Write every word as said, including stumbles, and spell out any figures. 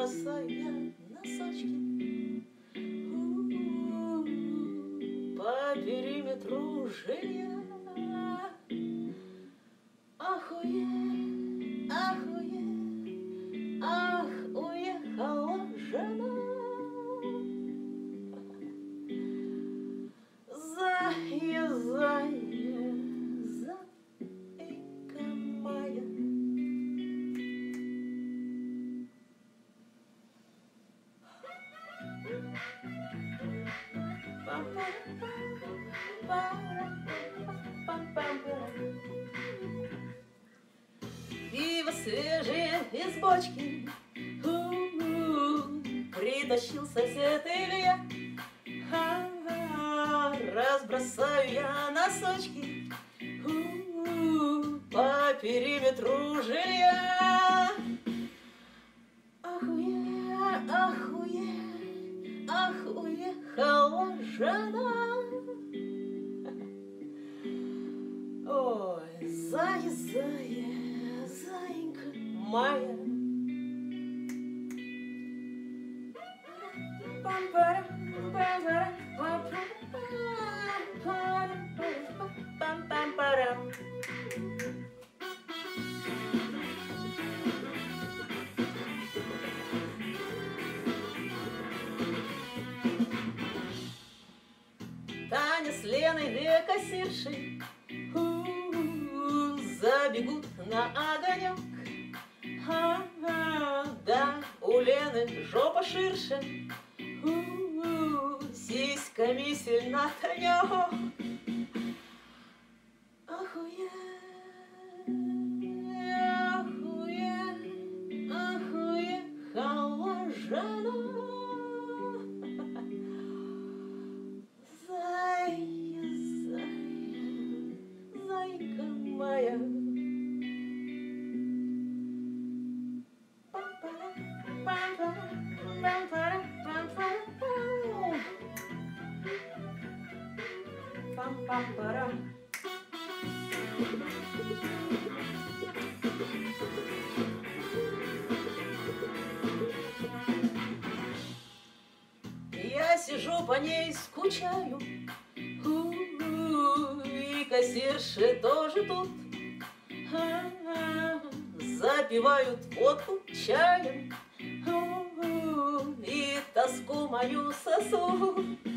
разбросаю я носочки У-у-у, по периметру жилья. Ахуе, ахуе, ах, уехала жена. Зая, зая, зайка моя. Пиво свежее из бочки У-у-у, притащил сосед Илья. Ха-ха, разбросаю я носочки У-у-у, по периметру жилья. Ахуе, ахуе, ах, уехала жена. Ой, зая, зая, заинька моя. Таня с Леной, две кассирши, У-у-у, забегут на огонек. А-а, да, у Лены жопа ширше, У-у-у, сиськами сильно танёк. Ахуе, ахуе, ахуе, хала жена. Зая, зая, зайка моя. Пам-пам-парам. Я сижу по ней, скучаю, У-у-у, и кассирши тоже тут. А-а-а, запивают водку чаем, У-у-у, и тоску мою сосут.